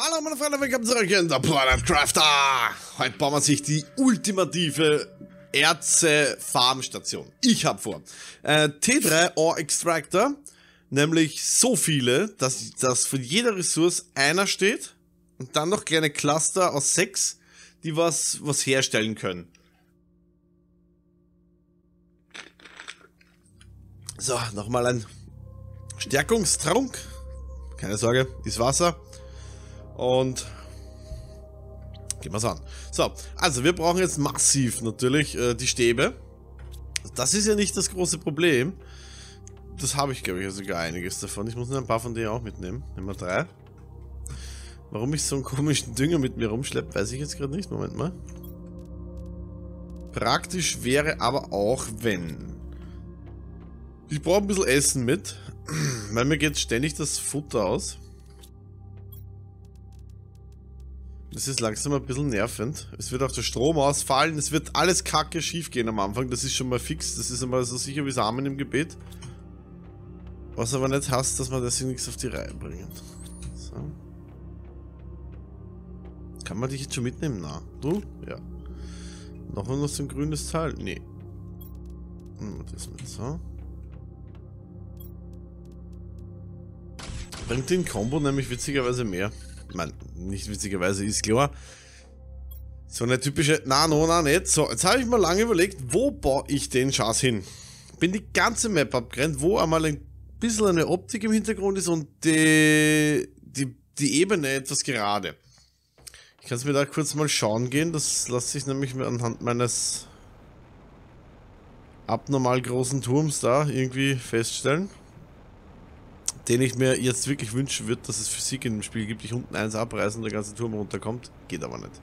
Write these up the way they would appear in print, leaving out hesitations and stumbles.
Hallo meine Freunde, willkommen zurück in der Planet Crafter. Heute bauen wir sich die ultimative Erze-Farmstation. Ich habe vor, T3 Ore Extractor, nämlich so viele, dass für jede Ressource einer steht und dann noch kleine Cluster aus 6, die was herstellen können. So, nochmal ein Stärkungstrunk. Keine Sorge, ist Wasser. Und gehen wir es an. So, also wir brauchen jetzt massiv natürlich die Stäbe. Das ist ja nicht das große Problem. Das habe ich, glaube ich, sogar einiges davon. Ich muss nur ein paar von denen auch mitnehmen. Nehmen wir 3. Warum ich so einen komischen Dünger mit mir rumschleppe, weiß ich jetzt gerade nicht. Moment mal. Praktisch wäre aber auch, wenn... Ich brauche ein bisschen Essen mit, weil mir geht ständig das Futter aus. Das ist langsam ein bisschen nervend. Es wird auch der Strom ausfallen. Es wird alles kacke schief gehen am Anfang. Das ist schon mal fix. Das ist einmal so sicher wie Samen im Gebet. Was aber nicht heißt, dass man deswegen nichts auf die Reihe bringt. So. Kann man dich jetzt schon mitnehmen? Na, du? Ja. Noch so ein grünes Teil? Nee. Das mit so. Bringt den Combo nämlich witzigerweise mehr. Ich meine, nicht witzigerweise, ist klar. So eine typische... Na, nicht. So, jetzt habe ich mal lange überlegt, wo baue ich den Schatz hin? Bin die ganze Map abgrenzt, wo einmal ein bisschen eine Optik im Hintergrund ist und die Ebene etwas gerade. Ich kann es mir da kurz mal schauen gehen. Das lässt sich nämlich anhand meines abnormal großen Turms da irgendwie feststellen. Den ich mir jetzt wirklich wünschen würde, dass es Physik in dem Spiel gibt. Ich unten eins abreißen und der ganze Turm runterkommt. Geht aber nicht.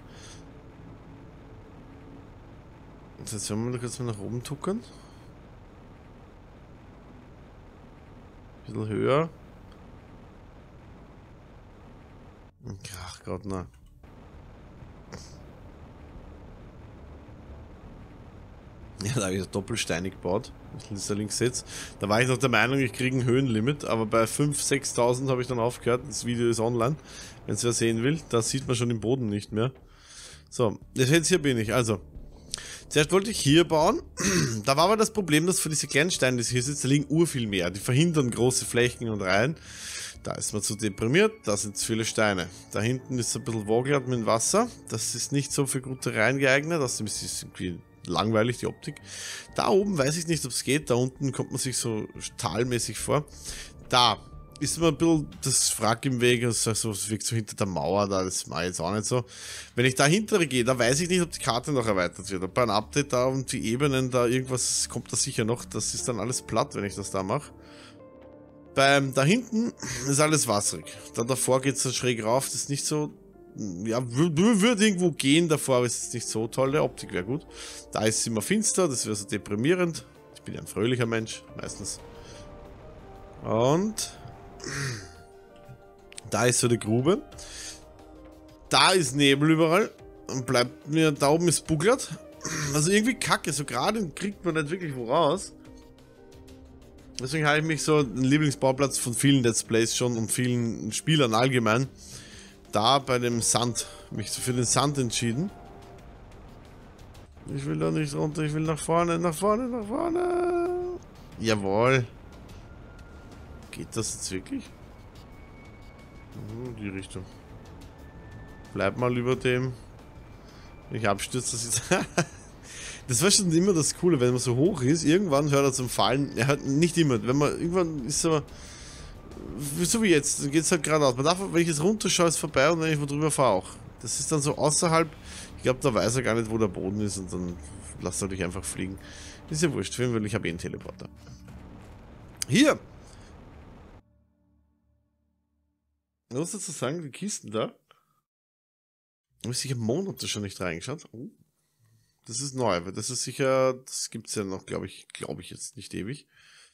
Und jetzt werden wir kurz mal nach oben tuckern. Ein bisschen höher. Ach Gott, na. Ja, da habe ich das doppelsteinig gebaut. Das ist da links jetzt. Da war ich noch der Meinung, ich kriege ein Höhenlimit, aber bei 5.000, 6.000 habe ich dann aufgehört. Das Video ist online, wenn es wer sehen will. Da sieht man schon den Boden nicht mehr. So, jetzt hier bin ich. Also, zuerst wollte ich hier bauen. Da war aber das Problem, dass für diese kleinen Steine, die hier sitzen, da liegen urviel mehr. Die verhindern große Flächen und Reihen. Da ist man zu deprimiert, da sind zu viele Steine. Da hinten ist ein bisschen Woglert mit Wasser. Das ist nicht so für gute Reihen geeignet. Das ist irgendwie langweilig, die Optik. Da oben weiß ich nicht, ob es geht. Da unten kommt man sich so talmäßig vor. Da ist immer ein bisschen das Wrack im Weg. Also es wirkt so hinter der Mauer. Da, das mache ich jetzt auch nicht so. Wenn ich da hintere gehe, da weiß ich nicht, ob die Karte noch erweitert wird. Ob bei einem Update da und die Ebenen da irgendwas kommt da sicher noch. Das ist dann alles platt, wenn ich das da mache. Da hinten ist alles wasserig. Da davor geht es dann schräg rauf. Das ist nicht so... Ja, würde irgendwo gehen, davor ist es nicht so toll, die Optik wäre gut. Da ist es immer finster, das wäre so deprimierend. Ich bin ja ein fröhlicher Mensch, meistens. Und da ist so eine Grube. Da ist Nebel überall. Und bleibt mir, da oben ist Buglert. Also irgendwie kacke, so gerade kriegt man nicht wirklich wo raus. Deswegen habe ich mich so einen Lieblingsbauplatz von vielen Let's Plays schon und vielen Spielern allgemein. Da bei dem Sand, mich für den Sand entschieden. Ich will da nicht runter, ich will nach vorne, nach vorne, nach vorne. Jawohl. Geht das jetzt wirklich? Die Richtung. Bleib mal über dem. Wenn ich abstürze, das ist... Das war schon immer das Coole, wenn man so hoch ist, irgendwann hört er zum Fallen. Er hört nicht immer, wenn man irgendwann ist so wie jetzt, dann geht es halt geradeaus. Man darf, wenn ich jetzt runterschaue, ist vorbei und wenn ich wo drüber fahre auch. Das ist dann so außerhalb, ich glaube, da weiß er gar nicht, wo der Boden ist und dann lasst er dich einfach fliegen. Ist ja wurscht, weil ich habe eh einen Teleporter. Hier! Was muss dazu sagen, die Kisten da. Habe ich sicher Monate schon nicht reingeschaut. Oh. Das ist neu, weil das ist sicher, das gibt es ja noch, glaube ich jetzt nicht ewig.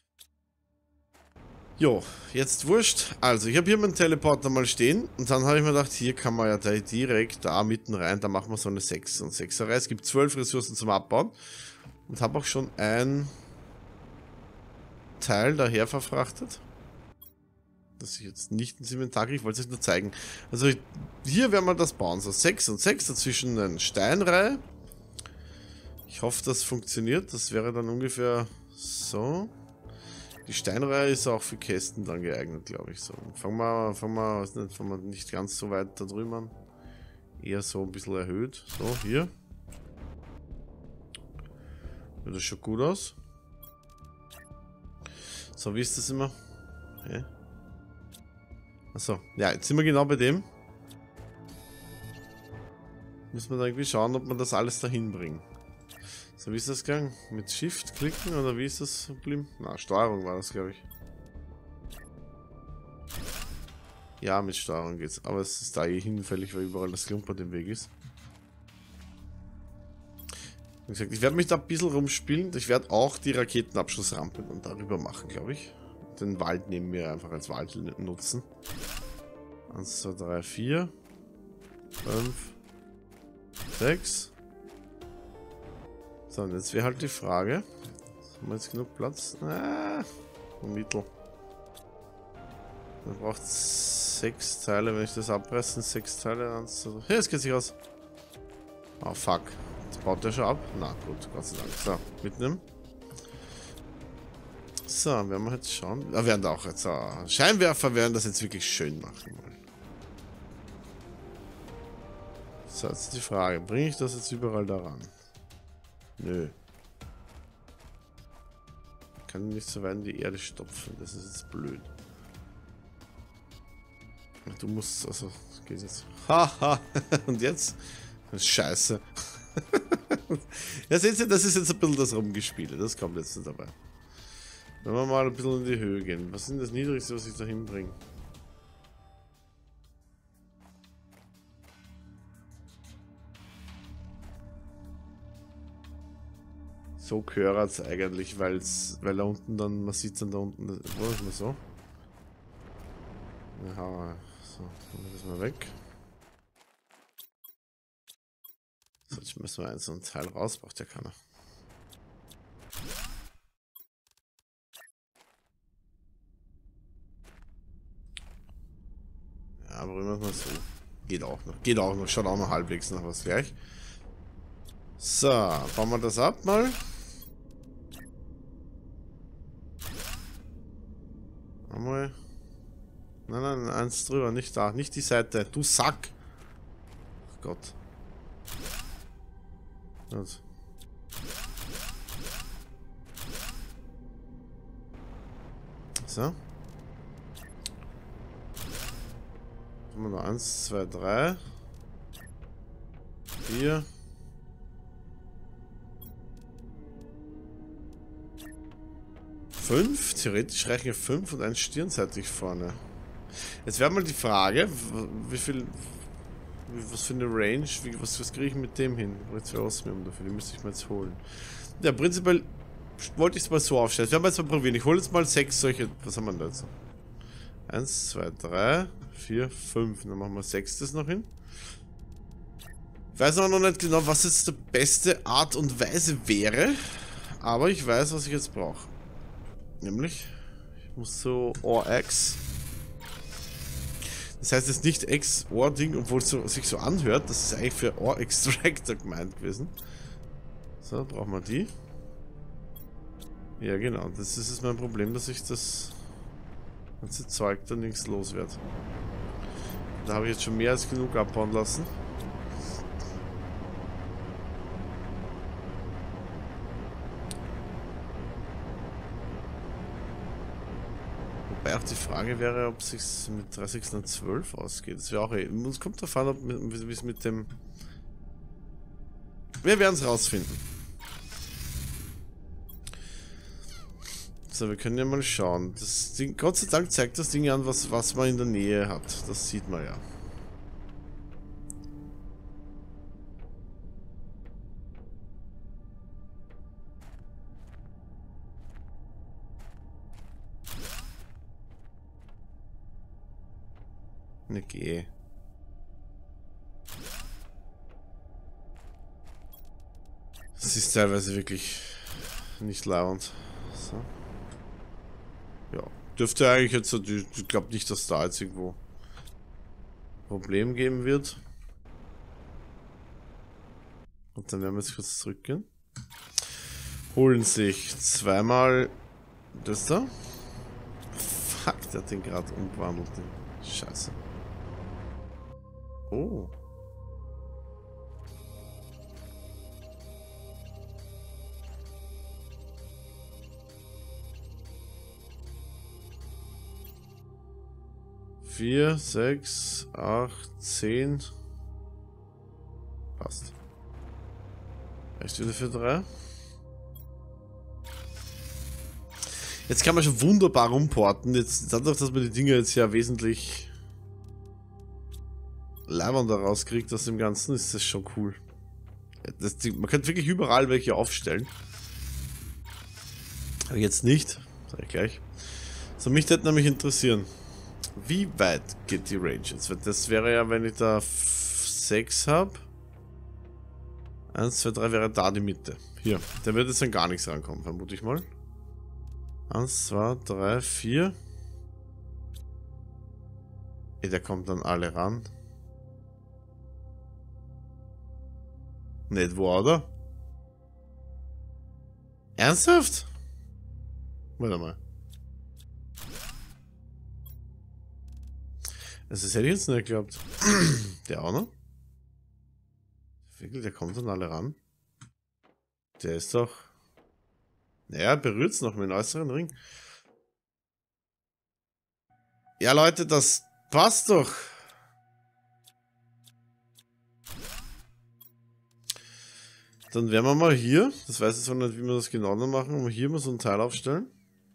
Jo, jetzt wurscht. Also, ich habe hier meinen Teleporter mal stehen und dann habe ich mir gedacht, hier kann man ja direkt da mitten rein, da machen wir so eine 6 und 6er Reihe. Es gibt 12 Ressourcen zum Abbauen und habe auch schon ein Teil daher verfrachtet. dass ich jetzt nicht ins Inventar kriege. Ich wollte es euch nur zeigen. Also hier werden wir das bauen. So 6 und 6 dazwischen eine Steinreihe. Ich hoffe, das funktioniert. Das wäre dann ungefähr so. Die Steinreihe ist auch für Kästen dann geeignet, glaube ich. So, fangen wir nicht ganz so weit da drüben an. Eher so ein bisschen erhöht. So, hier. Sieht das schon gut aus. So, wie ist das immer? Okay. Achso, ja, jetzt sind wir genau bei dem. Müssen wir da irgendwie schauen, ob wir das alles dahin bringen. So, wie ist das gegangen? Mit Shift klicken oder wie ist das geblieben? Na, Steuerung war das, glaube ich. Ja, mit Steuerung geht's. Aber es ist da eh hinfällig, weil überall das Klumpert im Weg ist. Wie gesagt, ich werde mich da ein bisschen rumspielen. Ich werde auch die Raketenabschussrampe dann darüber machen, glaube ich. Den Wald neben mir einfach als Wald nutzen. 1, 2, 3, 4, 5, 6. So, und jetzt wäre halt die Frage. Haben wir jetzt genug Platz? Mittel. Man braucht 6 Teile, wenn ich das abreiße, 6 Teile. 1, 2, 3. Hey, jetzt geht sich aus. Oh, fuck. Jetzt baut der schon ab. Na gut, Gott sei Dank. So, mitnehmen. So, werden wir jetzt schauen. Wir werden auch jetzt Scheinwerfer werden das jetzt wirklich schön machen wollen. So, jetzt die Frage. Bringe ich das jetzt überall daran? Nö. Ich kann nicht so weit in die Erde stopfen. Das ist jetzt blöd. Du musst, also, das geht jetzt. Haha. Und jetzt? Das ist scheiße. Ja, seht ihr, das ist jetzt ein bisschen das Rumgespiele. Das kommt jetzt nicht dabei. Wenn wir mal ein bisschen in die Höhe gehen. Was ist denn das Niedrigste, was ich da hinbringe? So gehört es eigentlich, weil da unten dann, man sieht dann da unten, wo ist man so? Ja, so, dann ist mal weg. So, jetzt müssen wir so ein Teil raus, braucht ja keiner. Ja, aber immer mal so. Geht auch noch, schaut auch noch halbwegs nach was gleich. So, bauen wir das ab mal. Einmal. Nein, eins drüber, nicht da, nicht die Seite. Du Sack! Ach Gott. Gut. So. Haben wir noch 1, 2, 3, 4. 5. Theoretisch reichen ja 5 und ein stirnseitig vorne. Jetzt wäre mal die Frage, wie viel. Was für eine Range, was kriege ich mit dem hin? Jetzt Osmium dafür, die müsste ich mal jetzt holen. Ja, prinzipiell wollte ich es mal so aufstellen. Wir werden jetzt mal probieren. Ich hole jetzt mal 6 solche. Was haben wir da jetzt? 1, 2, 3, 4, 5. Dann machen wir 6 das noch hin. Ich weiß aber noch nicht genau, was jetzt die beste Art und Weise wäre. Aber ich weiß, was ich jetzt brauche. Nämlich, ich muss so OR-X. Das heißt jetzt nicht X-OR-Ding, obwohl es sich so anhört. Das ist eigentlich für OR-Extractor gemeint gewesen. So, brauchen wir die. Ja, genau. Das ist mein Problem, dass ich das ganze Zeug da nichts los wird. Da habe ich jetzt schon mehr als genug abbauen lassen. Wobei auch die Frage wäre, ob es sich mit 3612 ausgeht. Das wäre auch eh. Uns kommt darauf an, wie es mit dem. Wir werden es rausfinden. So, wir können ja mal schauen. Das Ding, Gott sei Dank zeigt das Ding an, was man in der Nähe hat. Das sieht man ja. Okay. Das ist teilweise wirklich nicht lauernd. So. Ja, Dürfte eigentlich jetzt, ich glaube nicht, dass da jetzt irgendwo Problem geben wird. Und dann werden wir jetzt kurz zurückgehen. Holen sich zweimal das da. Fuck, der hat den gerade umgewandelt. Scheiße. Oh. Vier, 6, 8, 10. Passt. Reicht wieder für 3. Jetzt kann man schon wunderbar rumporten. Jetzt dadurch, dass man die Dinger jetzt ja wesentlich leibender rauskriegt aus dem Ganzen, ist das schon cool. Man könnte wirklich überall welche aufstellen. Aber jetzt nicht. Sag ich gleich. So, mich würde nämlich interessieren, wie weit geht die Range jetzt? Das wäre ja, wenn ich da 6 habe. 1, 2, 3 wäre da die Mitte. Hier, der wird jetzt dann gar nichts rankommen, vermute ich mal. 1, 2, 3, 4. Der kommt dann alle ran. Nicht wahr, oder? Ernsthaft? Warte mal. Also das hätte ich jetzt nicht geglaubt. Der auch noch? Der kommt dann alle ran. Der ist doch... Naja, berührt es noch mit dem äußeren Ring. Ja, Leute, das passt doch. Dann werden wir mal hier, das weiß ich zwar nicht, wie wir das genau noch machen, aber hier mal so ein Teil aufstellen.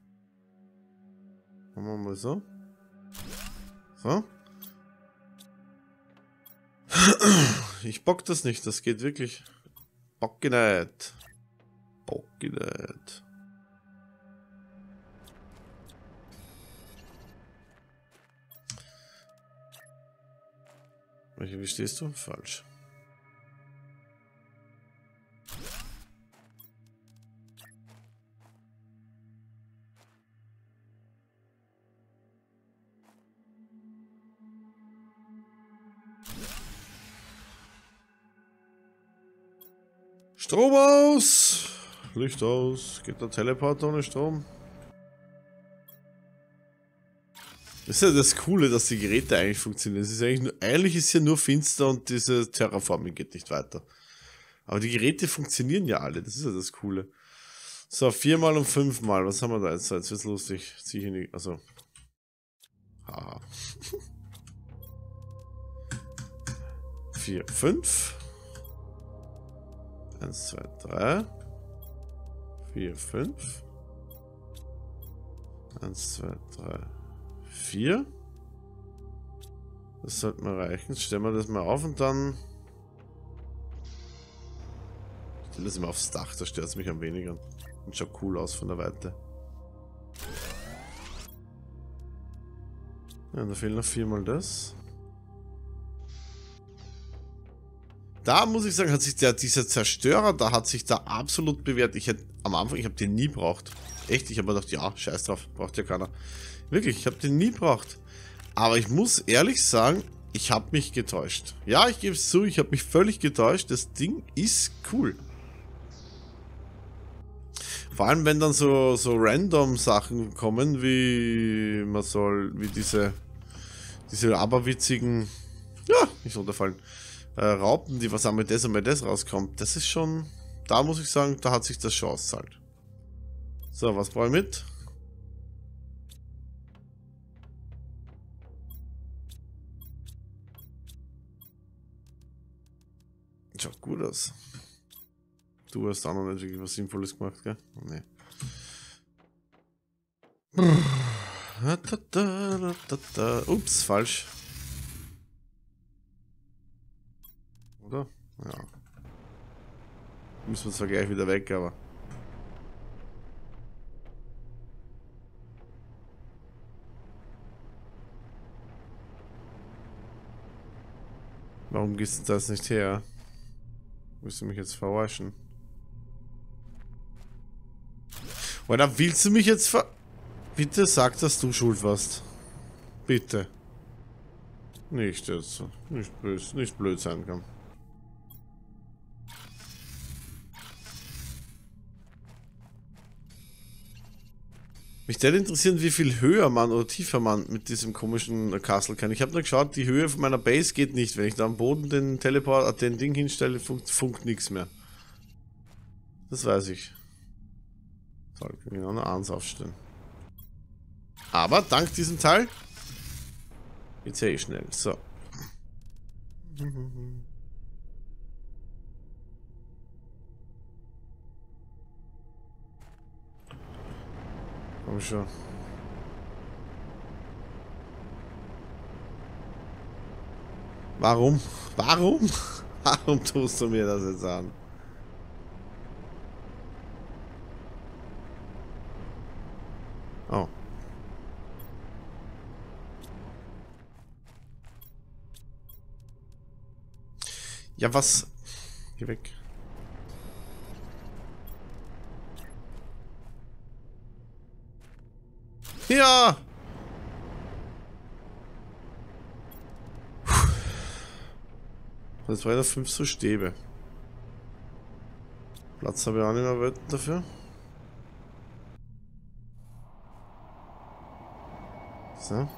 Machen wir mal so. So. Ich bock das nicht, das geht wirklich. Bock nicht. Bock nicht. Wie stehst du? Falsch. Strom aus! Licht aus. Geht der Teleporter ohne Strom? Das ist ja das Coole, dass die Geräte eigentlich funktionieren. Es ist eigentlich ist ja nur finster und diese Terraforming geht nicht weiter. Aber die Geräte funktionieren ja alle. Das ist ja das Coole. So, 4-mal und 5-mal. Was haben wir da jetzt? Jetzt wird's lustig. Zieh ich in die. Also. Haha. 4, 5. 1, 2, 3. 4, 5. 1, 2, 3, 4. Das sollte mal reichen. Jetzt stellen wir das mal auf und dann... Ich stelle das immer aufs Dach, da stört es mich am wenigsten. Und schaut cool aus von der Weite. Ja, da fehlen noch 4-mal das. Da muss ich sagen, hat sich dieser Zerstörer, da hat sich da absolut bewährt. Ich hätte am Anfang, ich habe den nie braucht. Echt, ich habe mir gedacht, ja, scheiß drauf, braucht ja keiner. Wirklich, ich habe den nie braucht. Aber ich muss ehrlich sagen, ich habe mich getäuscht. Ja, ich gebe es zu, ich habe mich völlig getäuscht. Das Ding ist cool. Vor allem, wenn dann so random Sachen kommen, wie man soll, wie diese aberwitzigen, ja, nicht runterfallen. Raupen, die was einmal das rauskommt, das ist schon, da muss ich sagen, da hat sich das schon auszahlt. So, was brauche ich mit? Schaut gut aus. Du hast auch noch nicht wirklich was Sinnvolles gemacht, gell? Nee. Ups, falsch. Oder? Ja. Müssen wir zwar gleich wieder weg, aber... Warum gehst du das nicht her? Willst du mich jetzt verarschen? Oder willst du mich jetzt Bitte sag, dass du schuld warst. Bitte. Nicht jetzt. Nicht blöd sein kann. Mich würde interessieren, wie viel höher man oder tiefer man mit diesem komischen Castle kann. Ich habe nur geschaut, die Höhe von meiner Base geht nicht. Wenn ich da am Boden den Teleport, den Ding hinstelle, funkt nichts mehr. Das weiß ich. So, ich kann genau eine 1 aufstellen. Aber dank diesem Teil geht's ja eh schnell. So. Komm schon. Warum? Warum? Warum tust du mir das jetzt an? Oh. Ja, was? Geh weg. Ja! Das waren ja 5 so Stäbe. Platz habe ich auch nicht mehr Wörter dafür. So.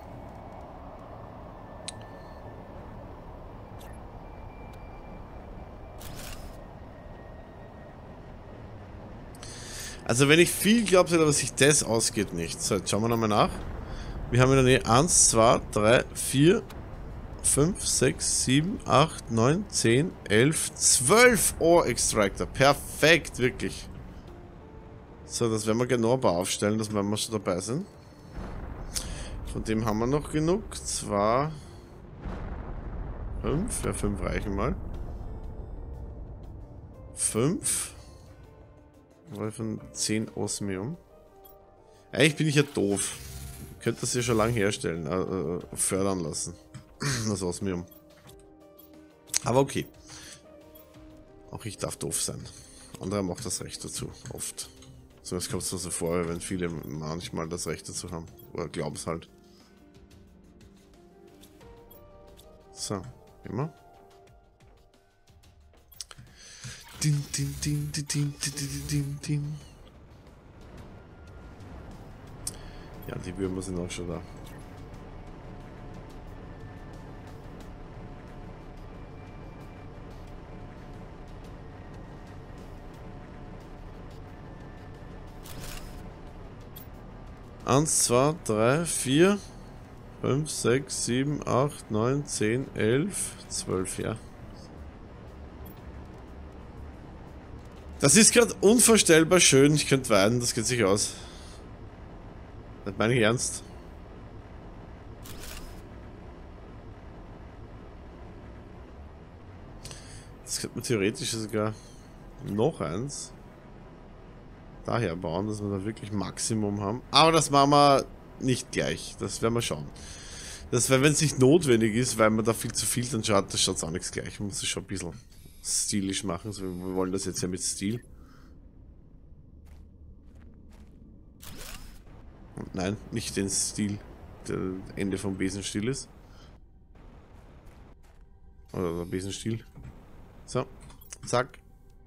Also wenn ich viel glaube, aber sich das ausgeht nicht. So, jetzt schauen wir nochmal nach. Wir haben in der Nähe 1, 2, 3, 4, 5, 6, 7, 8, 9, 10, 11, 12 Ore-Extractor. Perfekt, wirklich. So, das werden wir genau aufstellen, dass wir schon dabei sind. Von dem haben wir noch genug. 2, 5. Ja, 5 reichen mal. 5. Von 10 Osmium. Eigentlich bin ich ja doof. Ich könnte das ja schon lange herstellen, fördern lassen. Das Osmium. Aber okay. Auch ich darf doof sein. Andere macht das Recht dazu, oft. So, es kommt so vor, wenn viele manchmal das Recht dazu haben. Oder glauben es halt. So, immer. Din, din, din, din, din, din, din, din. Ja, die Würmer sind auch schon da. Eins, 2, 3, 4, 5, 6, 7, 8, 9, 10, 11, 12, ja. Das ist gerade unvorstellbar schön. Ich könnte weinen, das geht sich aus. Das meine ich ernst. Das könnte man theoretisch sogar noch eins daher bauen, dass wir da wirklich Maximum haben. Aber das machen wir nicht gleich. Das werden wir schauen. Das wäre, wenn es nicht notwendig ist, weil man da viel zu viel dann schaut, das schaut auch nichts gleich. Man muss es schon ein bisschen stilisch machen. Also wir wollen das jetzt ja mit Stil. Und nein, nicht den Stil, der Ende vom Besenstiel ist. Oder der Besenstiel. So, zack.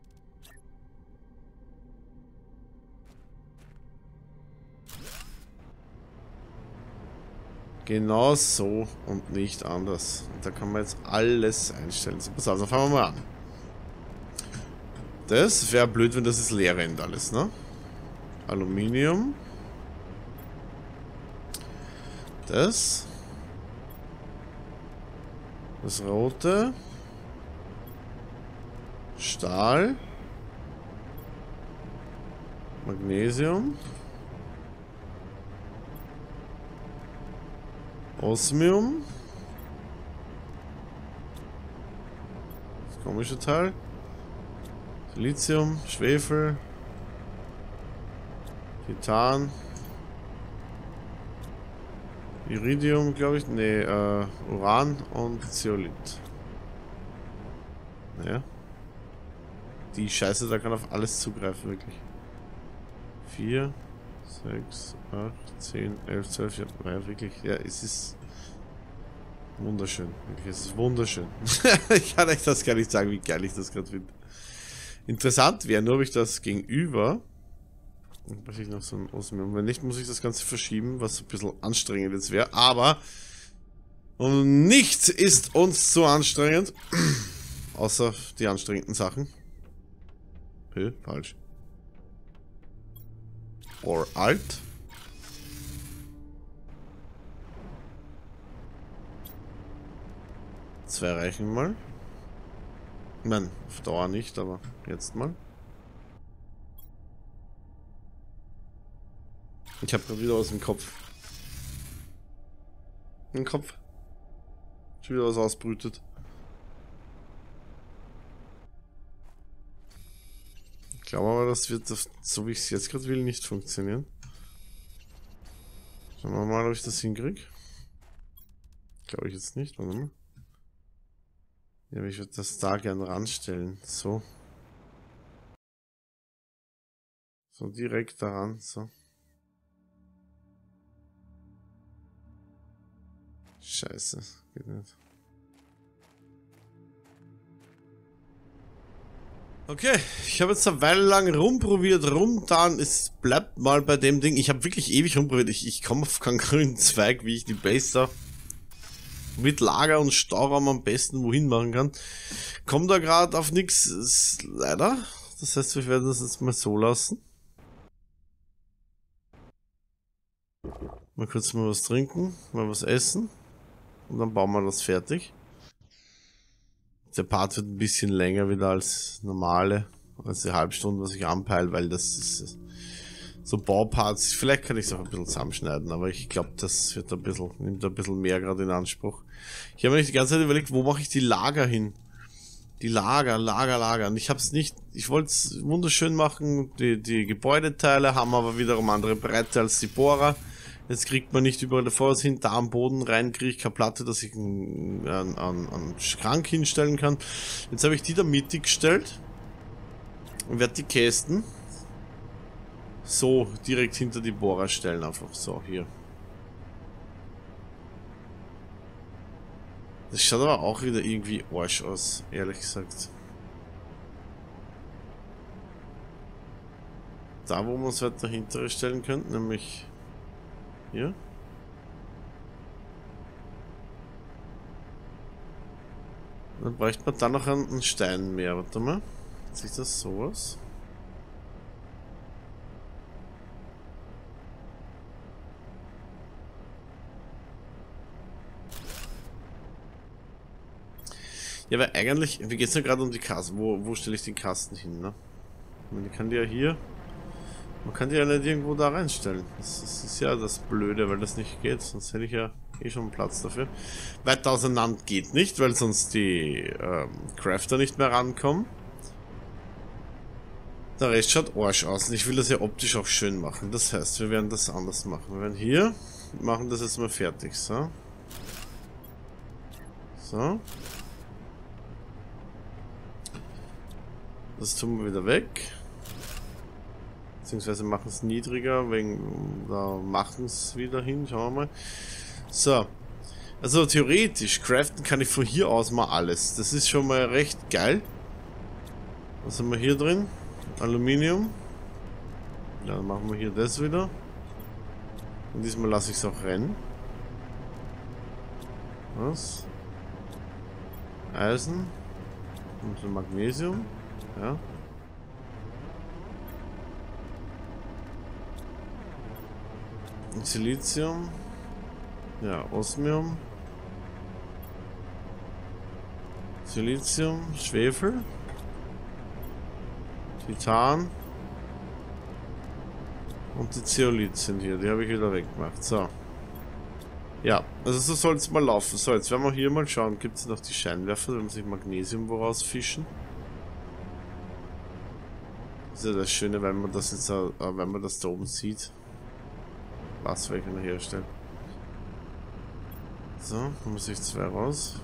Genau so und nicht anders. Und da kann man jetzt alles einstellen. So, pass auf, dann fangen wir mal an. Das wäre blöd, wenn das ist leer rennt alles, ne? Aluminium. Das. Das rote. Stahl. Magnesium. Osmium. Das komische Teil. Silizium, Schwefel. Titan. Iridium, glaube ich. Nee, Uran und Zeolit. Naja. Die Scheiße, da kann auf alles zugreifen, wirklich. 4, 6, 8, 10, 11, 12. Ja, wirklich. Ja, es ist wunderschön. Wirklich, es ist wunderschön. Ich kann euch das gar nicht sagen, wie geil ich das gerade finde. Interessant wäre nur, ob ich das gegenüber. Was ich noch so ein Osmium. Wenn nicht, muss ich das Ganze verschieben, was ein bisschen anstrengend jetzt wäre. Aber und nichts ist uns so anstrengend. Außer die anstrengenden Sachen. Falsch. Or Alt. Zwei reichen mal. Nein, auf Dauer nicht, aber jetzt mal. Ich habe gerade wieder was im Kopf. Im Kopf. Schon wieder was ausbrütet. Ich glaube aber, das wird, so wie ich es jetzt gerade will, nicht funktionieren. Schauen wir mal, ob ich das hinkriege. Glaube ich jetzt nicht. Warte mal. Ja, aber ich würde das da gerne ranstellen. So. So direkt daran. So. Scheiße. Geht nicht. Okay, ich habe jetzt eine Weile lang rumprobiert, rumgetan. Es bleibt mal bei dem Ding. Ich habe wirklich ewig rumprobiert. Ich komme auf keinen grünen Zweig, wie ich die Base da mit Lager und Stauraum am besten wohin machen kann. Kommt da gerade auf nichts, leider. Das heißt, wir werden das jetzt mal so lassen. Mal kurz mal was trinken, mal was essen. Und dann bauen wir das fertig. Der Part wird ein bisschen länger wieder als normale. Also die Halbstunde, was ich anpeile, weil das ist so Bauparts. Vielleicht kann ich es auch ein bisschen zusammenschneiden, aber ich glaube, das wird ein bisschen, nimmt ein bisschen mehr gerade in Anspruch. Ich habe mir die ganze Zeit überlegt, wo mache ich die Lager hin? Die Lager. Und ich habe es nicht, ich wollte es wunderschön machen. Die Gebäudeteile haben aber wiederum andere Breite als die Bohrer. Jetzt kriegt man nicht überall davor hin, da am Boden rein kriege ich keine Platte, dass ich einen Schrank hinstellen kann. Jetzt habe ich die da mittig gestellt und werde die Kästen so direkt hinter die Bohrer stellen, einfach so, hier. Das schaut aber auch wieder irgendwie Arsch aus, ehrlich gesagt. Da, wo man es halt dahinter stellen könnte, nämlich hier. Dann bräuchte man dann noch einen Stein mehr. Warte mal. Sieht das sowas? Ja, weil eigentlich, wie geht's denn gerade um die Kasten? Wo stelle ich den Kasten hin, ne? Man kann die ja hier. Man kann die ja nicht irgendwo da reinstellen. Das ist ja das Blöde, weil das nicht geht. Sonst hätte ich ja eh schon Platz dafür. Weiter auseinander geht nicht, weil sonst die Crafter nicht mehr rankommen. Der Rest schaut Arsch aus. Und ich will das ja optisch auch schön machen. Das heißt, wir werden das anders machen. Wir werden hier, machen das jetzt mal fertig. So. So. Das tun wir wieder weg. Beziehungsweise machen es niedriger, wegen da machen es wieder hin. Schauen wir mal. So. Also theoretisch, craften kann ich von hier aus mal alles. Das ist schon mal recht geil. Was haben wir hier drin? Aluminium. Ja, dann machen wir hier das wieder. Und diesmal lasse ich es auch rennen. Was? Eisen. Und Magnesium. Ja. Silizium. Ja, Osmium. Silizium, Schwefel. Titan. Und die Zeolit sind hier. Die habe ich wieder weggemacht. So. Ja, also so soll es mal laufen. So, jetzt werden wir hier mal schauen. Gibt es noch die Scheinwerfer, wenn man sich Magnesium woraus fischen? Das ist ja das Schöne, wenn man das jetzt, wenn man das da oben sieht. Was wir können herstellen. So, dann muss ich zwei raus.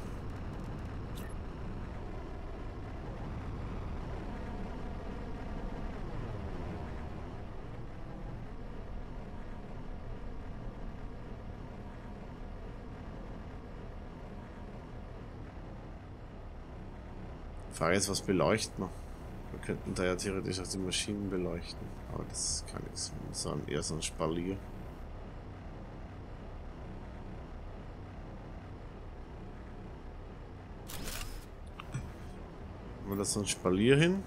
Frage ist, was beleuchten wir? Wir könnten da ja theoretisch auch die Maschinen beleuchten. Aber das kann nichts. Eher so ein Spalier. Machen wir da so ein Spalier hin.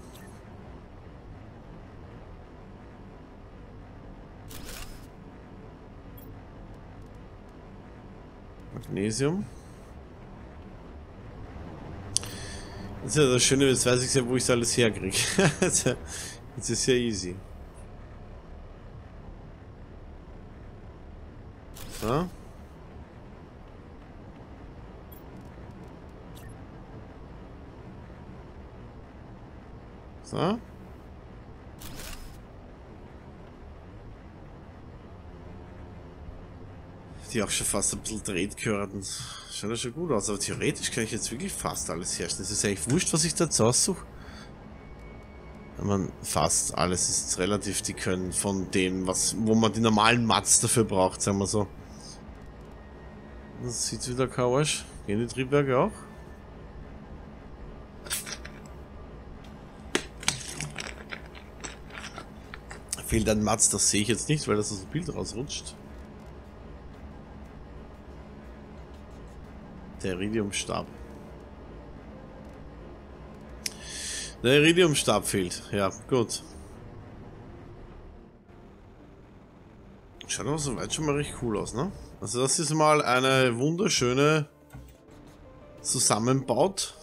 Magnesium. Das ist ja das Schöne, jetzt weiß ich ja, wo ich es alles herkriege. Jetzt ist ja easy. So. So. Die auch schon fast ein bisschen dreht gehört. Schaut ja schon gut aus, aber theoretisch kann ich jetzt wirklich fast alles herstellen. Es ist eigentlich wurscht, was ich da jetzt aussuche. Fast alles ist relativ, die können von dem, wo man die normalen Mats dafür braucht, sagen wir so. Das sieht wieder kein Arsch. Gehen die Triebwerke auch? Fehlt ein Mats, das sehe ich jetzt nicht, weil das aus dem Bild rausrutscht. Der Iridiumstab. Der Iridiumstab fehlt. Ja, gut. Schaut aber soweit schon mal recht cool aus, ne? Also das ist mal eine wunderschöne Zusammenbaut,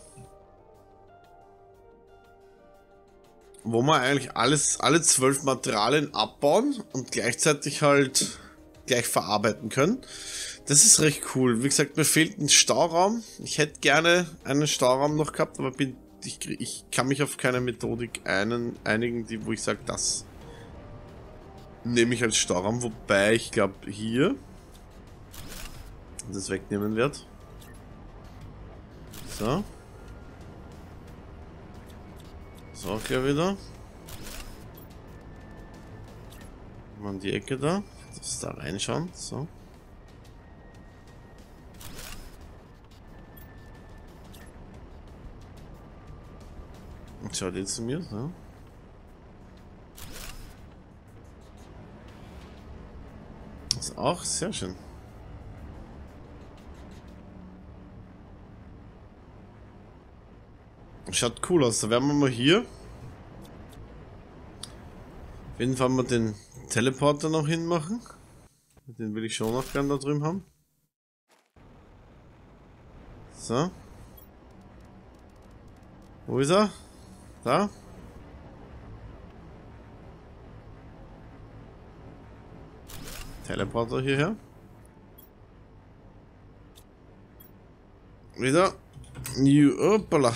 wo man eigentlich alle 12 Materialien abbauen und gleichzeitig halt gleich verarbeiten können. Das ist recht cool. Wie gesagt, mir fehlt ein Stauraum. Ich hätte gerne einen Stauraum noch gehabt, aber ich kann mich auf keine Methodik einigen, wo ich sage, das nehme ich als Stauraum. Wobei ich glaube, hier das wegnehmen werde. So. So, gleich wieder. Mal an die Ecke da. Das da reinschauen. So. Und schaut jetzt zu mir. So. Das ist auch sehr schön. Schaut cool aus. Da werden wir mal hier. Auf jeden Fall mal den Teleporter noch hinmachen. Den will ich schon noch gern da drüben haben. So. Wo ist er? Da. Teleporter hierher. Wieder. Hoppala.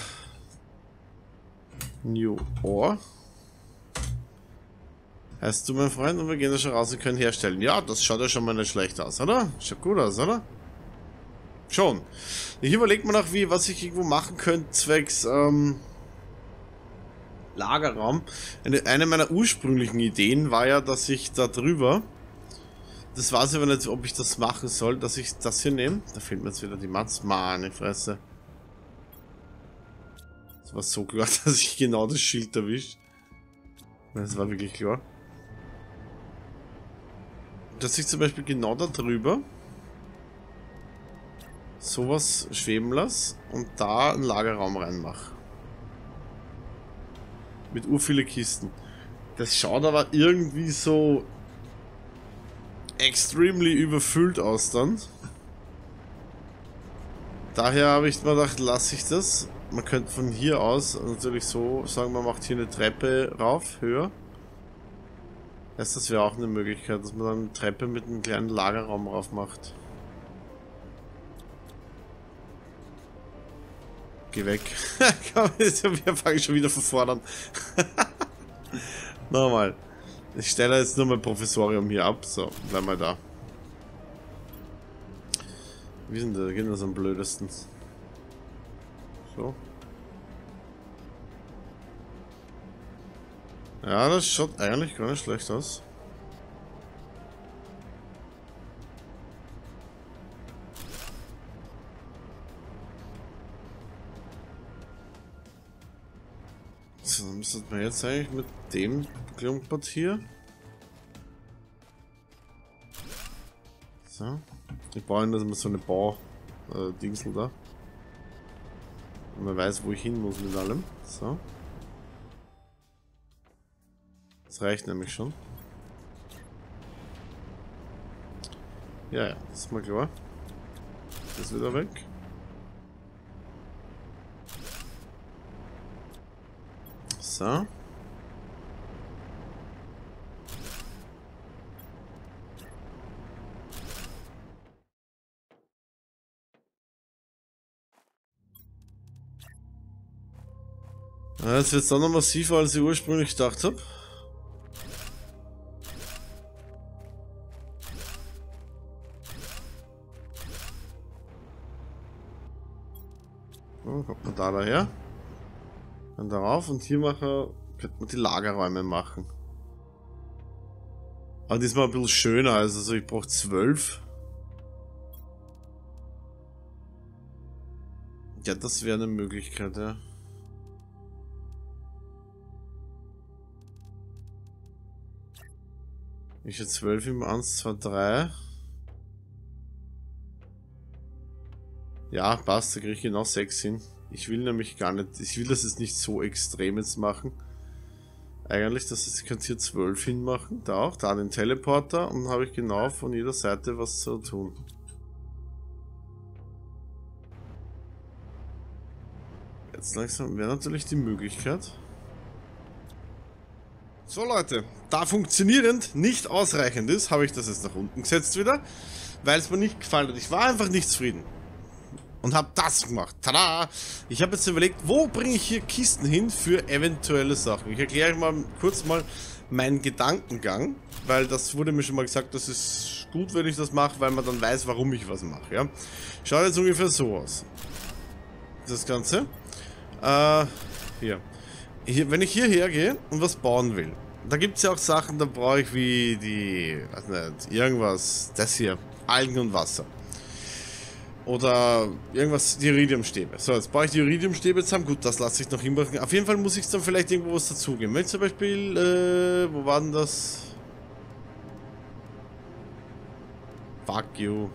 New Ore. Heißt du, mein Freund, und wir gehen da schon raus und können herstellen. Ja, das schaut ja schon mal nicht schlecht aus, oder? Schaut gut aus, oder? Schon. Ich überlege mir noch, was ich irgendwo machen könnte, zwecks Lagerraum. Eine meiner ursprünglichen Ideen war ja, dass ich da drüber, das weiß ich aber nicht, ob ich das machen soll, dass ich das hier nehme. Da fehlt mir jetzt wieder die Mats. Meine Fresse. Das war so klar, dass ich genau das Schild erwischt. Das war wirklich klar. Dass ich zum Beispiel genau da drüber sowas schweben lasse und da einen Lagerraum reinmache. Mit viele Kisten. Das schaut aber irgendwie so extremely überfüllt aus dann. Daher habe ich mir gedacht, lasse ich das. Man könnte von hier aus natürlich so sagen, man macht hier eine Treppe rauf, höher. Das wäre auch eine Möglichkeit, dass man dann eine Treppe mit einem kleinen Lagerraum rauf macht. Geh weg. Wir fangen schon wieder von vorne an. Nochmal. Ich stelle jetzt nur mein Professorium hier ab. So, bleib mal da. Wie sind die Kinder am blödesten? So. Ja, das schaut eigentlich gar nicht schlecht aus. So, dann müssen wir jetzt eigentlich mit dem Klumpert hier. So. Ich baue immer so eine Dingsel da. Und man weiß, wo ich hin muss mit allem. So. Das reicht nämlich schon. Ja, ja, das ist mal klar. Das ist wieder weg. So. Ja, jetzt wird es dann noch massiver, als ich ursprünglich gedacht habe. So, kommt man da daher. Dann darauf und hier könnte man die Lagerräume machen. Aber diesmal ein bisschen schöner, also ich brauche 12. Ja, das wäre eine Möglichkeit, ja. Ich hätte 12 im 1, 2, 3. Ja, passt, da kriege ich genau 6 hin. Ich will nämlich gar nicht, ich will das jetzt nicht so extrem jetzt machen. Eigentlich, ich könnte hier 12 hinmachen, da auch, da den Teleporter und dann habe ich genau von jeder Seite was zu tun. Jetzt langsam wäre natürlich die Möglichkeit. So Leute, da funktionierend nicht ausreichend ist, habe ich das jetzt nach unten gesetzt wieder, weil es mir nicht gefallen hat. Ich war einfach nicht zufrieden. Und habe das gemacht. Tada! Ich habe jetzt überlegt, wo bringe ich hier Kisten hin für eventuelle Sachen. Ich erkläre euch mal kurz meinen Gedankengang, weil das wurde mir schon mal gesagt, das ist gut, wenn ich das mache, weil man dann weiß, warum ich was mache. Ja? Schaut jetzt ungefähr so aus. Das Ganze. Hier. Wenn ich hierher gehe und was bauen will, da gibt es ja auch Sachen, da brauche ich wie die, weiß nicht, irgendwas, das hier, Algen und Wasser. Oder irgendwas, die Iridiumstäbe. So, jetzt brauche ich die Iridiumstäbe zusammen. Gut, das lasse ich noch hinmachen. Auf jeden Fall muss ich dann vielleicht irgendwo was dazugeben. Wenn zum Beispiel, wo war denn das? Fuck you.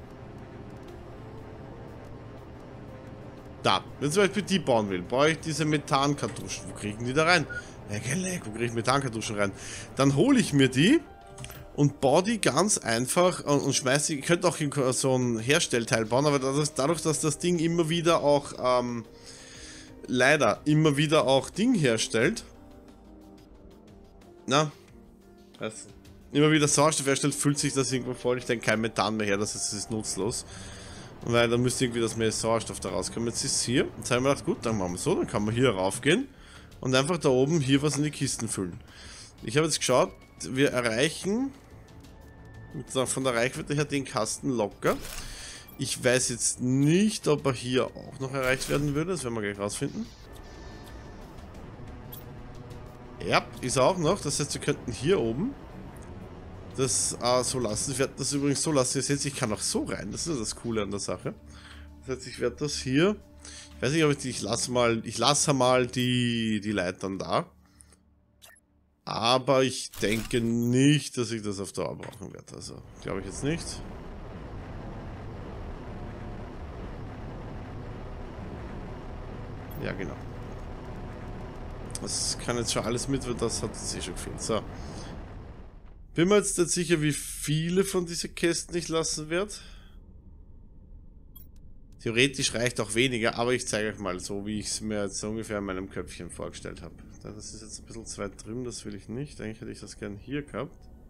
Da, wenn ich zum Beispiel die bauen will, brauche ich diese Methankartuschen. Wo kriegen die da rein? Ja, wo kriege ich Methankartuschen rein? Dann hole ich mir die und baue die ganz einfach und schmeiße die. Ich könnte auch so ein Herstellteil bauen, aber dadurch, dass das Ding immer wieder auch, leider immer wieder auch Ding herstellt. Na, also, immer wieder Sauerstoff herstellt, fühlt sich das irgendwo voll. Ich denke kein Methan mehr her, das ist nutzlos. Weil dann müsste irgendwie das mehr Sauerstoff da rauskommen. Jetzt ist es hier. Jetzt haben wir gedacht, gut, dann machen wir so, dann kann man hier raufgehen und einfach da oben hier was in die Kisten füllen. Ich habe jetzt geschaut, wir erreichen von der Reichweite her den Kasten locker. Ich weiß jetzt nicht, ob er hier auch noch erreicht werden würde, das werden wir gleich rausfinden. Ja, ist er auch noch, das heißt, wir könnten hier oben das so lassen. Ich werde das übrigens so lassen. Ihr seht, ich kann auch so rein. Das ist das Coole an der Sache. Das heißt, ich werde das hier. Ich weiß nicht, ob ich lasse mal die Leitern da. Aber ich denke nicht, dass ich das auf Dauer brauchen werde. Also, glaube ich jetzt nicht. Ja, genau. Das kann jetzt schon alles mit, weil das hat jetzt eh schon gefehlt. So. Bin mir jetzt nicht sicher, wie viele von diesen Kästen ich lassen werde. Theoretisch reicht auch weniger, aber ich zeige euch mal so, wie ich es mir jetzt ungefähr in meinem Köpfchen vorgestellt habe. Das ist jetzt ein bisschen zu weit drüben, das will ich nicht. Eigentlich hätte ich das gern hier gehabt.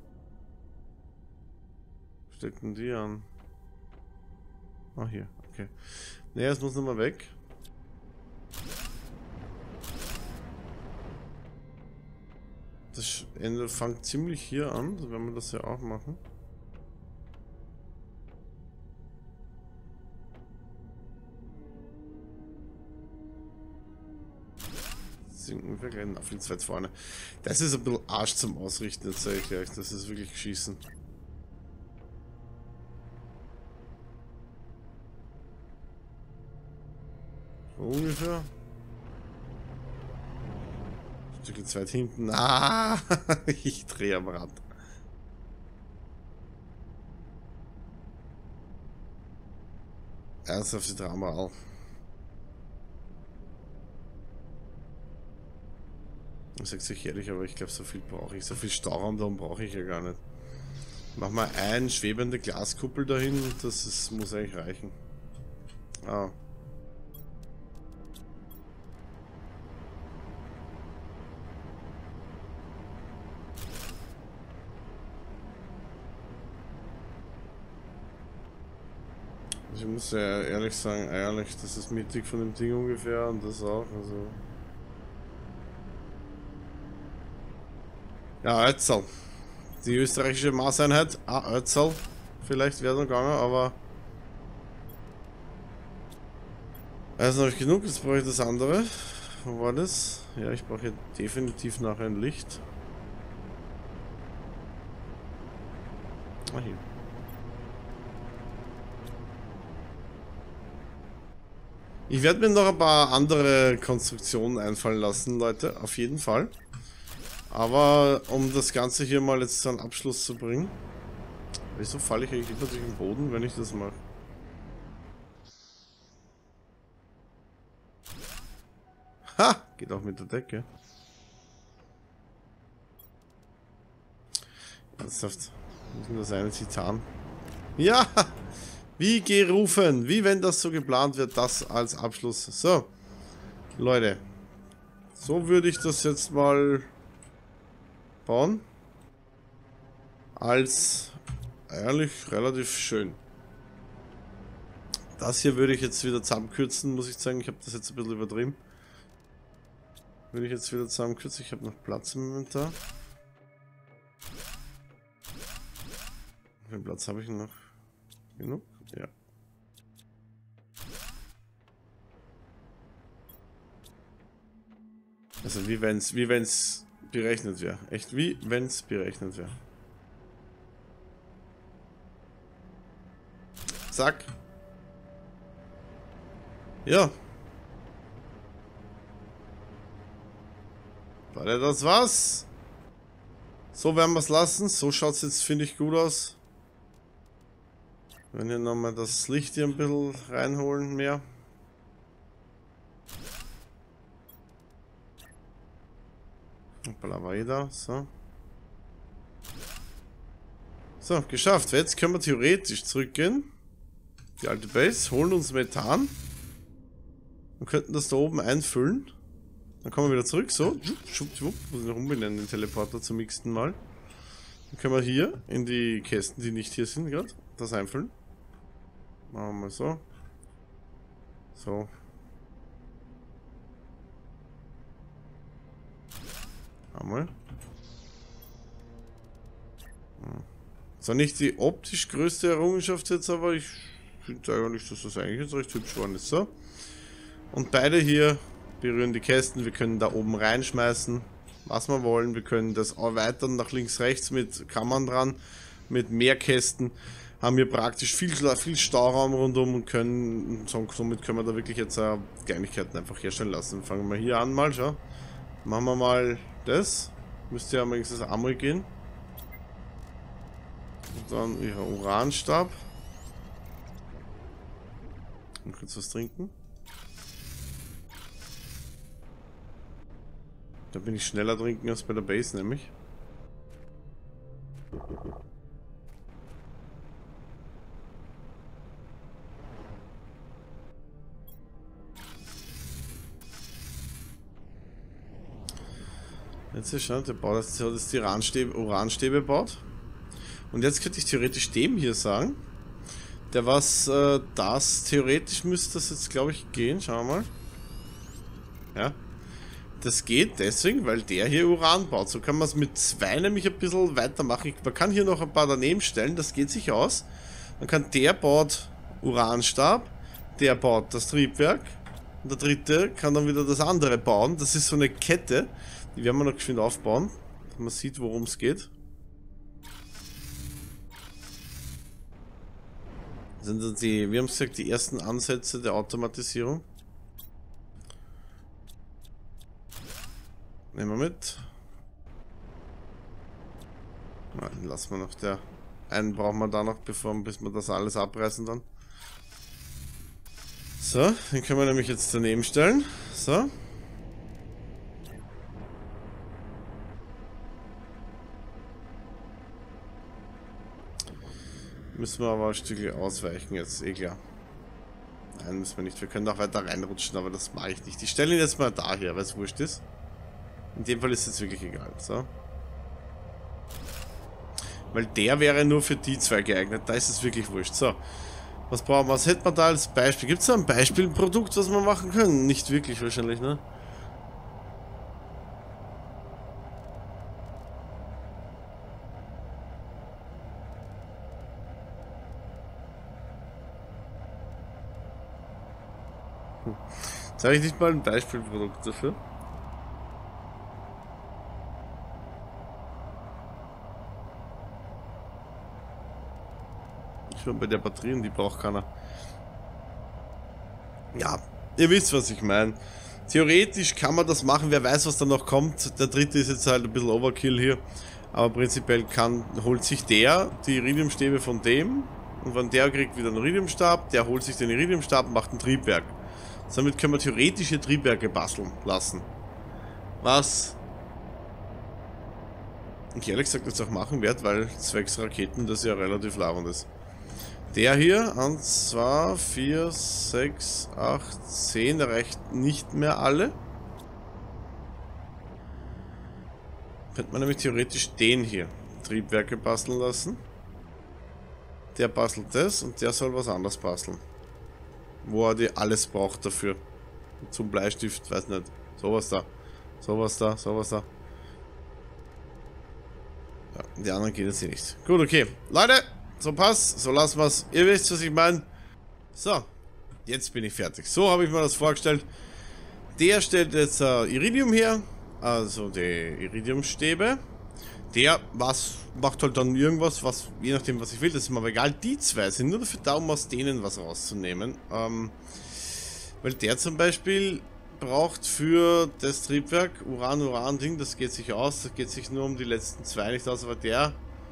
Stecken die an? Ah, hier, okay. Ne, das muss nochmal weg. Das Ende fängt ziemlich hier an, so werden wir das ja auch machen. Sinken wir gleich auf den zu weit vorne. Das ist ein bisschen Arsch zum Ausrichten, jetzt sage ich gleich. Das ist wirklich Schießen. So ungefähr. Stückchen zu weit hinten. Ah, ich drehe am Rad. Ernsthaft die Drama auch. Ich sag's euch ehrlich, aber ich glaube, so viel brauche ich. So viel Stauraum da brauche ich ja gar nicht. Mach mal eine schwebende Glaskuppel dahin und muss eigentlich reichen. Ah. Ich muss ja ehrlich sagen, ehrlich, das ist mittig von dem Ding ungefähr und das auch, also. Ja, Ötzal. Die österreichische Maßeinheit. Ah, Ötzal. Vielleicht wäre es noch gegangen, aber. Also habe ich genug, jetzt brauche ich das andere. Wo war das? Ja, ich brauche definitiv nachher ein Licht. Ah, hier. Ich werde mir noch ein paar andere Konstruktionen einfallen lassen, Leute. Auf jeden Fall. Aber um das Ganze hier mal jetzt zu einem Abschluss zu bringen. Wieso falle ich eigentlich immer durch den Boden, wenn ich das mache? Ha! Geht auch mit der Decke. Ernsthaft. Was ist denn das eine Titan? Ja! Wie gerufen! Wie wenn das so geplant wird, das als Abschluss. So. Leute. So würde ich das jetzt mal bauen. Als ehrlich relativ schön. Das hier würde ich jetzt wieder zusammenkürzen, muss ich sagen. Ich habe das jetzt ein bisschen übertrieben. Würde ich jetzt wieder zusammenkürzen. Ich habe noch Platz im Inventar. Wie viel Platz habe ich noch? Genug? Ja. Also wie wenn's berechnet wäre. Echt wie wenn's berechnet wäre. Zack. Ja. Warte, das war's. So werden wir es lassen. So schaut es jetzt, finde ich, gut aus. Wenn wir nochmal das Licht hier ein bisschen reinholen mehr. Hoppala, weiter. So. So, geschafft. Jetzt können wir theoretisch zurückgehen. Die alte Base. Holen uns Methan. Wir könnten das da oben einfüllen. Dann kommen wir wieder zurück. So. Schwuppdiwupp. Muss ich noch umbenennen, den Teleporter zum nächsten Mal. Dann können wir hier in die Kästen, die nicht hier sind, gerade das einfüllen. Machen wir mal so. So. Einmal. Ist zwar nicht die optisch größte Errungenschaft jetzt, aber ich finde eigentlich, dass das eigentlich jetzt recht hübsch geworden ist. So. Und beide hier berühren die Kästen. Wir können da oben reinschmeißen, was wir wollen. Wir können das erweitern nach links, rechts mit Kammern dran, mit mehr Kästen. Haben wir praktisch viel Stauraum rundum und können, somit können wir da wirklich jetzt Kleinigkeiten einfach herstellen lassen. Fangen wir hier an mal, schau. Machen wir mal das. Müsste ja wenigstens einmal gehen. Und dann ihre Uranstab. Und kurz was trinken. Da bin ich schneller trinken als bei der Base, nämlich. Jetzt ist schon, der baut das, hat jetzt die Uranstäbe baut. Und jetzt könnte ich theoretisch dem hier sagen, der was das, theoretisch müsste das jetzt glaube ich gehen, schauen wir mal. Ja, das geht deswegen, weil der hier Uran baut. So kann man es mit zwei nämlich ein bisschen weitermachen. Man kann hier noch ein paar daneben stellen, das geht sich aus. Man kann, der baut Uranstab, der baut das Triebwerk und der dritte kann dann wieder das andere bauen. Das ist so eine Kette, die werden wir noch geschwind aufbauen, dass man sieht, worum es geht. Das sind dann die, wir haben gesagt, die ersten Ansätze der Automatisierung. Nehmen wir mit. Na, den lassen wir noch. Der einen brauchen wir da noch, bis wir das alles abreißen dann. So, den können wir nämlich jetzt daneben stellen. So. Müssen wir aber ein Stückchen ausweichen jetzt, eh klar. Nein, müssen wir nicht. Wir können auch weiter reinrutschen, aber das mache ich nicht. Ich stelle ihn jetzt mal daher, weil es wurscht ist. In dem Fall ist es jetzt wirklich egal. So. Weil der wäre nur für die zwei geeignet. Da ist es wirklich wurscht. So. Was brauchen wir? Was hätten wir da als Beispiel? Gibt es da ein Beispiel, ein Produkt, was wir machen können? Nicht wirklich wahrscheinlich, ne? Jetzt habe ich nicht mal ein Beispielprodukt dafür. Ich war bei der Batterien, die braucht keiner. Ja, ihr wisst, was ich meine. Theoretisch kann man das machen, wer weiß, was da noch kommt. Der dritte ist jetzt halt ein bisschen Overkill hier. Aber prinzipiell holt sich der die Iridiumstäbe von dem. Und wenn der kriegt wieder einen Iridiumstab, der holt sich den Iridiumstab und macht ein Triebwerk. Damit können wir theoretische Triebwerke basteln lassen. Was ich ehrlich gesagt jetzt auch machen werde, weil zwecks Raketen das ja relativ labernd ist. Der hier, 1, 2, 4, 6, 8, 10, der reicht nicht mehr alle. Könnte man nämlich theoretisch den hier Triebwerke basteln lassen. Der bastelt das und der soll was anderes basteln. Wo er die alles braucht dafür. Zum Bleistift, weiß nicht. Sowas da. Sowas da, sowas da. Ja, die anderen geht jetzt hier nicht. Gut, okay. Leute, so passt. So lassen wir es. Ihr wisst, was ich meine. So, jetzt bin ich fertig. So habe ich mir das vorgestellt. Der stellt jetzt Iridium her. Also die Iridiumstäbe. Der macht halt dann irgendwas, was, je nachdem was ich will, das ist mir aber egal. Die zwei sind nur dafür da, um aus denen was rauszunehmen. Weil der zum Beispiel braucht für das Triebwerk Uran-Uran-Ding, das geht sich aus, das geht sich nur um die letzten zwei nicht aus, aber der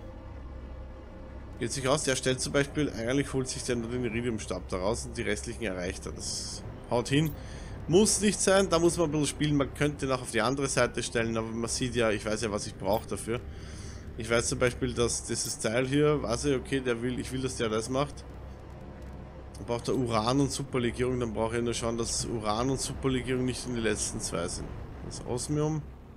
geht sich aus, der stellt zum Beispiel, eigentlich holt sich der nur den Iridiumstab daraus und die restlichen erreicht er. Das haut hin. Muss nicht sein, da muss man ein bisschen spielen, man könnte ihn auch auf die andere Seite stellen, aber man sieht ja, ich weiß ja, was ich brauche dafür. Ich weiß zum Beispiel, dass dieses Teil hier, weiß ich, okay, ich will, dass der das macht. Dann braucht er Uran und Superlegierung, dann brauche ich nur schauen, dass Uran und Superlegierung nicht in die letzten zwei sind. Das Osmium.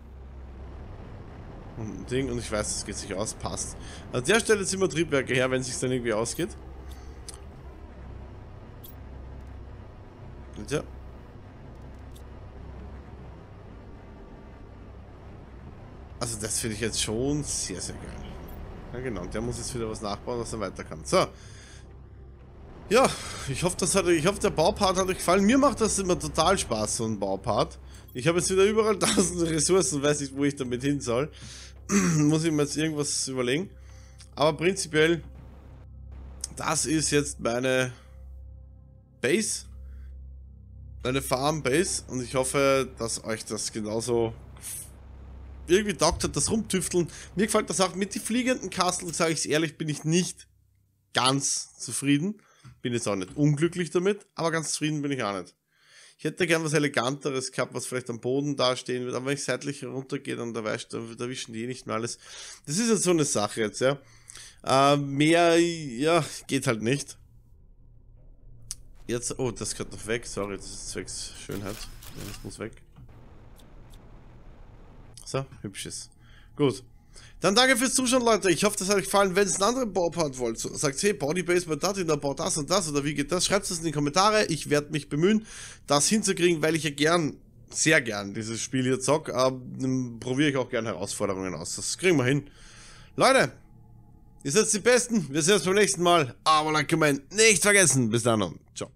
Und ein Ding, und ich weiß, das geht sich aus, passt. An der Stelle jetzt immer Triebwerke her, wenn es sich dann irgendwie ausgeht. Und ja. Also das finde ich jetzt schon sehr, sehr geil. Ja genau, und der muss jetzt wieder was nachbauen, dass er weiter kann. So. Ja, ich hoffe, der Baupart hat euch gefallen. Mir macht das immer total Spaß, so ein Baupart. Ich habe jetzt wieder überall tausende Ressourcen, weiß nicht, wo ich damit hin soll. Muss ich mir jetzt irgendwas überlegen. Aber prinzipiell, das ist jetzt meine Base. Meine Farm-Base. Und ich hoffe, dass euch das genauso irgendwie taugt hat, das Rumtüfteln. Mir gefällt das auch mit den fliegenden Kasteln, sage ich es ehrlich, bin ich nicht ganz zufrieden. Bin jetzt auch nicht unglücklich damit, aber ganz zufrieden bin ich auch nicht. Ich hätte gern was Eleganteres gehabt, was vielleicht am Boden dastehen wird, aber wenn ich seitlich runtergehe, dann da wischen die nicht mehr alles. Das ist jetzt so eine Sache jetzt, ja. Mehr, ja, geht halt nicht. Jetzt, oh, das gehört noch weg, sorry, das ist zwecks Schönheit. Ja, das muss weg. So, hübsches. Gut. Dann danke fürs Zuschauen, Leute. Ich hoffe, das hat euch gefallen. Wenn ihr einen anderen Baupart wollt, sagt, hey, Bodybase bei Datin, da baut das und das, oder wie geht das? Schreibt es in die Kommentare. Ich werde mich bemühen, das hinzukriegen, weil ich ja sehr gern dieses Spiel hier zock. Dann probiere ich auch gern Herausforderungen aus. Das kriegen wir hin. Leute, ihr seid die Besten. Wir sehen uns beim nächsten Mal. Aber like, nicht vergessen. Bis dann und ciao.